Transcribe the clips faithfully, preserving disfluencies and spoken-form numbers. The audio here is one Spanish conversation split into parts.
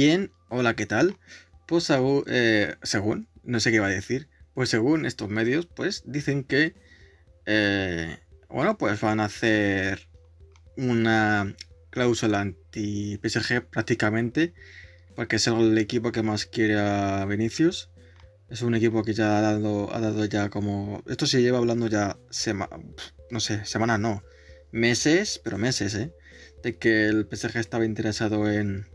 Bien, hola, ¿qué tal? Pues según, eh, según, no sé qué iba a decir, pues según estos medios, pues dicen que, eh, bueno, pues van a hacer una cláusula anti-P S G prácticamente, porque es el equipo que más quiere a Vinicius. Es un equipo que ya ha dado, ha dado ya como... Esto se lleva hablando ya, sema, no sé, semanas no, meses, pero meses, ¿eh? De que el P S G estaba interesado en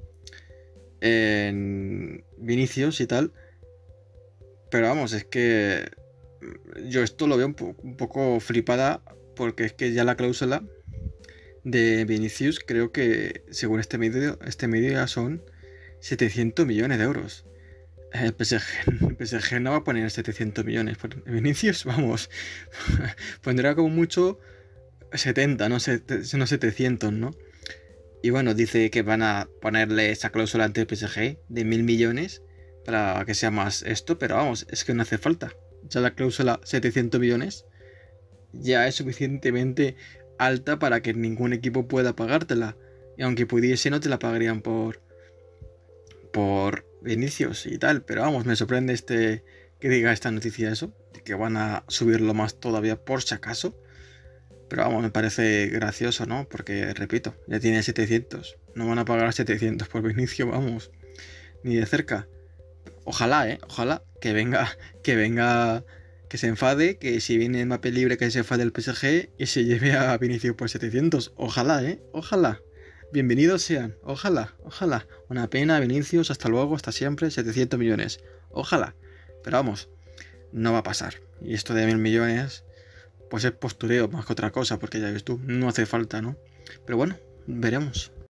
en Vinicius y tal. Pero vamos, es que yo esto lo veo un, po un poco flipada, porque es que ya la cláusula de Vinicius creo que según este medio, este medio ya son setecientos millones de euros. El P S G, el P S G no va a poner setecientos millones por Vinicius, vamos. Pondrá como mucho setenta, no, Set, no setecientos, ¿no? Y bueno, dice que van a ponerle esa cláusula ante el P S G de mil millones para que sea más esto, pero vamos, es que no hace falta. Ya la cláusula setecientos millones ya es suficientemente alta para que ningún equipo pueda pagártela. Y aunque pudiese, no te la pagarían por por Vinicius y tal. Pero vamos, me sorprende este que diga esta noticia eso, de que van a subirlo más todavía por si acaso. Pero vamos, me parece gracioso, ¿no? Porque, repito, ya tiene setecientos. No van a pagar setecientos por Vinicius, vamos. Ni de cerca. Ojalá, ¿eh? Ojalá que venga, que venga, que se enfade, que si viene Mbappé libre, que se enfade el P S G y se lleve a Vinicius por setecientos. Ojalá, ¿eh? Ojalá. Bienvenidos sean. Ojalá, ojalá. Una pena, Vinicius, hasta luego, hasta siempre, setecientos millones. Ojalá. Pero vamos, no va a pasar. Y esto de mil millones... pues es postureo más que otra cosa, porque ya ves tú, no hace falta, ¿no? Pero bueno, veremos.